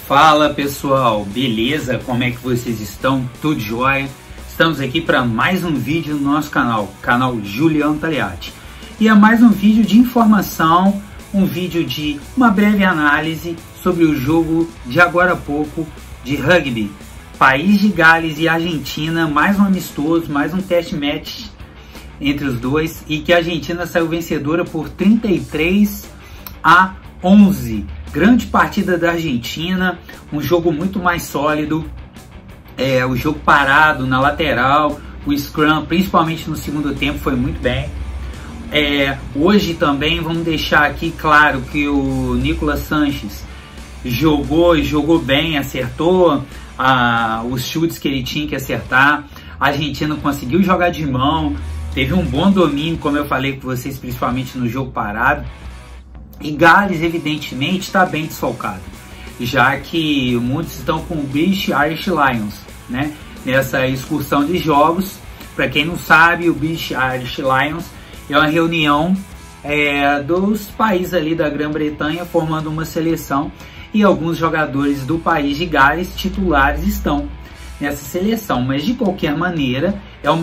Fala pessoal, beleza? Como é que vocês estão? Tudo jóia? Estamos aqui para mais um vídeo no nosso canal Juliano Tagliati. E é mais um vídeo de informação, um vídeo de uma breve análise sobre o jogo de agora há pouco de rugby. País de Gales e Argentina, mais um amistoso, mais um test match entre os dois, e que a Argentina saiu vencedora por 33-11. Grande partida da Argentina, um jogo muito mais sólido, o jogo parado na lateral, o scrum, principalmente no segundo tempo, foi muito bem. Hoje também vamos deixar aqui claro que o Nicolas Sanches jogou bem, acertou os chutes que ele tinha que acertar. A Argentina conseguiu jogar de mão, teve um bom domínio, como eu falei com vocês, principalmente no jogo parado. E Gales, evidentemente, está bem desfalcado, já que muitos estão com o British Irish Lions, né? Nessa excursão de jogos. Para quem não sabe, o British Irish Lions é uma reunião dos países ali da Grã-Bretanha formando uma seleção, e alguns jogadores do país de Gales titulares estão nessa seleção. Mas de qualquer maneira,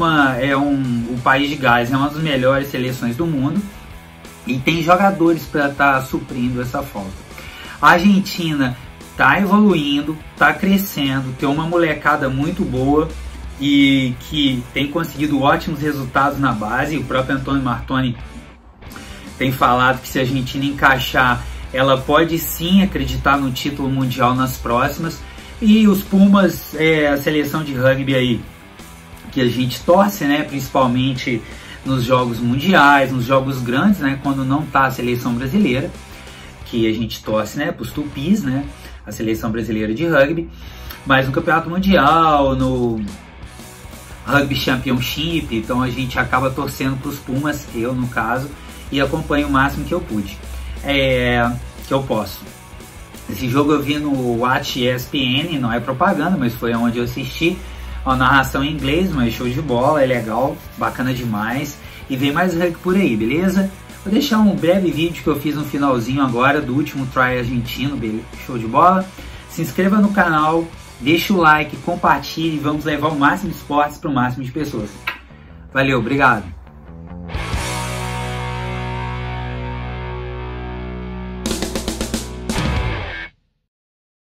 o país de Gales é uma das melhores seleções do mundo e tem jogadores para estar suprindo essa falta. A Argentina está evoluindo, está crescendo, tem uma molecada muito boa e que tem conseguido ótimos resultados na base. O próprio Antônio Martoni tem falado que se a Argentina encaixar, ela pode sim acreditar no título mundial nas próximas. E os Pumas, a seleção de rugby aí que a gente torce, né, principalmente nos jogos mundiais, nos jogos grandes, né, quando não tá a seleção brasileira, que a gente torce, né, pros Tupis, né, a seleção brasileira de rugby, mas no Campeonato Mundial, no Rugby Championship, então a gente acaba torcendo pros Pumas, eu no caso, e acompanho o máximo que eu pude, que eu posso. Esse jogo eu vi no Watch ESPN, não é propaganda, mas foi onde eu assisti. A narração em inglês, mas show de bola, é legal, bacana demais. E vem mais rugby por aí, beleza? Vou deixar um breve vídeo que eu fiz no finalzinho agora do último try argentino, show de bola. Se inscreva no canal, deixa o like, compartilhe, vamos levar o máximo de esportes para o máximo de pessoas. Valeu, obrigado!